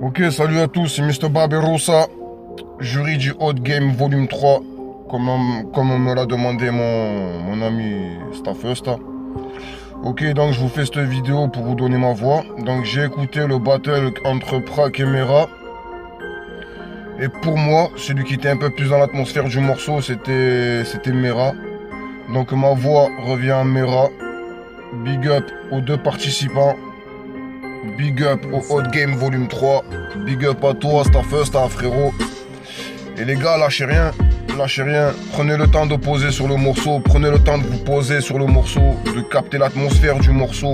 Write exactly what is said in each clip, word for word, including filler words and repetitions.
Ok, salut à tous, c'est Mister Barberoussa, jury du Hot Game Volume trois, comme on, comme on me l'a demandé mon, mon ami Staffesta. Ok, donc je vous fais cette vidéo pour vous donner ma voix. Donc j'ai écouté le battle entre Prak et Mera. Et pour moi, celui qui était un peu plus dans l'atmosphère du morceau, c'était c'était Mera. Donc ma voix revient à Mera. Big up aux deux participants. Big up au Hot Game Volume trois. Big up à toi, Staffesta, frérot. Et les gars, lâchez rien. Lâchez rien. Prenez le temps de poser sur le morceau. Prenez le temps de vous poser sur le morceau. De capter l'atmosphère du morceau.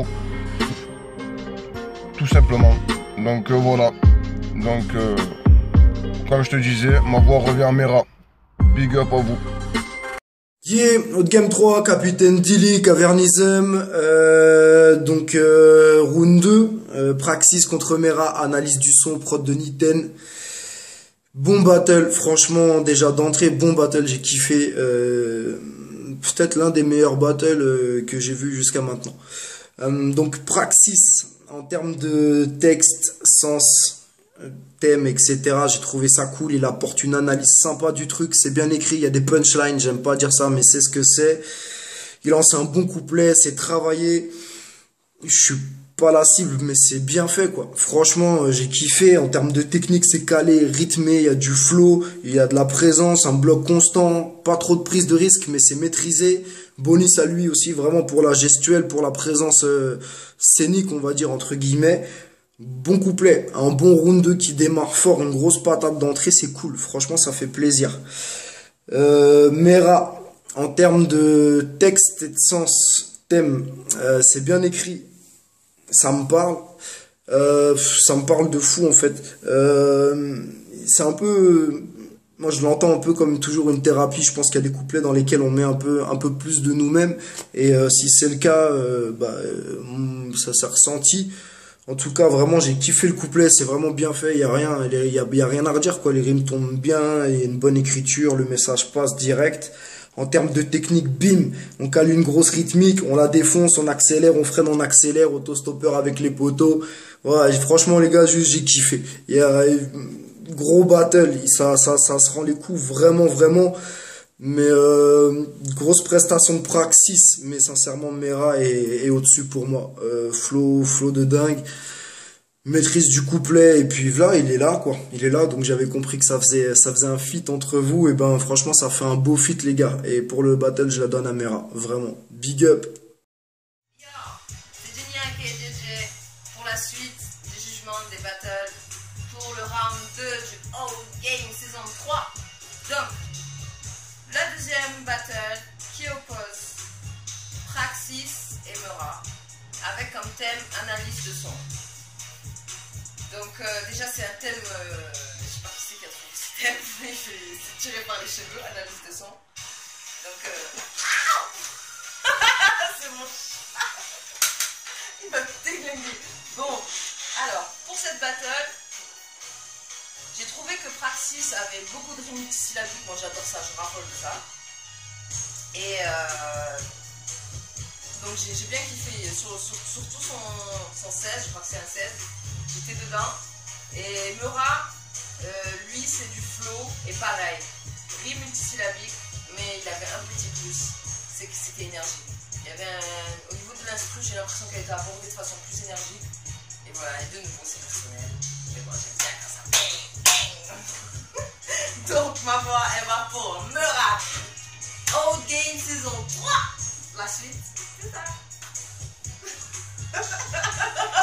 Tout simplement. Donc euh, voilà. Donc, euh, comme je te disais, ma voix revient à Mera. Big up à vous. Yeah, Hot Game trois, Capitaine Dilly, Cavernism, euh, donc euh, round deux, euh, Praxis contre Mera, analyse du son, prod de Niten. Bon battle, franchement, déjà d'entrée, bon battle, j'ai kiffé. Euh, Peut-être l'un des meilleurs battles euh, que j'ai vu jusqu'à maintenant. Euh, donc Praxis, en termes de texte, sens, thème, et cetera. J'ai trouvé ça cool. Il apporte une analyse sympa du truc. C'est bien écrit. Il y a des punchlines. J'aime pas dire ça, mais c'est ce que c'est. Il lance un bon couplet. C'est travaillé. Je suis pas la cible, mais c'est bien fait, quoi. Franchement, j'ai kiffé. En termes de technique, c'est calé, rythmé. Il y a du flow. Il y a de la présence. Un bloc constant. Pas trop de prise de risque, mais c'est maîtrisé. Bonus à lui aussi, vraiment pour la gestuelle, pour la présence euh, scénique, on va dire, entre guillemets. Bon couplet, un bon round deux qui démarre fort, une grosse patate d'entrée, c'est cool. Franchement, ça fait plaisir. Euh, Mera, en termes de texte et de sens, thème, euh, c'est bien écrit. Ça me parle. Euh, ça me parle de fou, en fait. Euh, c'est un peu... Moi, je l'entends un peu comme toujours une thérapie. Je pense qu'il y a des couplets dans lesquels on met un peu, un peu plus de nous-mêmes. Et euh, si c'est le cas, euh, bah, euh, ça s'est ressenti. En tout cas, vraiment, j'ai kiffé le couplet, c'est vraiment bien fait, il y a rien, il y a, il y a rien à redire, quoi. Les rimes tombent bien, il y a une bonne écriture, le message passe direct. En termes de technique, bim, on cale une grosse rythmique, on la défonce, on accélère, on freine, on accélère, autostopper avec les poteaux. Ouais, franchement, les gars, juste, j'ai kiffé. Il y a gros battle, ça, ça, ça se rend les coups vraiment, vraiment. Mais euh, grosse prestation de Praxis, mais sincèrement Mera est, est au-dessus pour moi. Euh, flow, flow de dingue, maîtrise du couplet, et puis là il est là, quoi. Il est là, donc j'avais compris que ça faisait ça faisait un feat entre vous, et ben franchement ça fait un beau feat, les gars. Et pour le battle je la donne à Mera, vraiment. Big up. Yo, c'est Geniac et D J pour la suite des jugements des battles pour le round deux du Hot Game saison trois. Donc la deuxième battle qui oppose Praxis et Mera avec comme thème analyse de son. Donc euh, déjà c'est un thème, euh, je sais pas qui c'est qui a trouvé ce thème, mais c'est tiré par les cheveux, analyse de son. Donc euh... c'est mon chat. Il m'a déglingué. Bon, alors pour cette battle, j'ai trouvé que Praxis avait beaucoup de rimes multisyllabiques, moi j'adore ça, je raffole de ça. Et euh, donc j'ai bien kiffé, sur, sur, surtout son, son seize, je crois que c'est un seize, j'étais dedans. Et Mera, euh, lui c'est du flow, et pareil, rime multisyllabique, mais il avait un petit plus, c'est que c'était énergique. Il y avait un, au niveau de l'instru, j'ai l'impression qu'elle était abordée de façon plus énergique. Et voilà, et de nouveau c'est personnel, mais moi j'aime bien quand ça paye. Donc ma voix elle va pour Mera. Hot Game saison trois. La suite, c'est ça.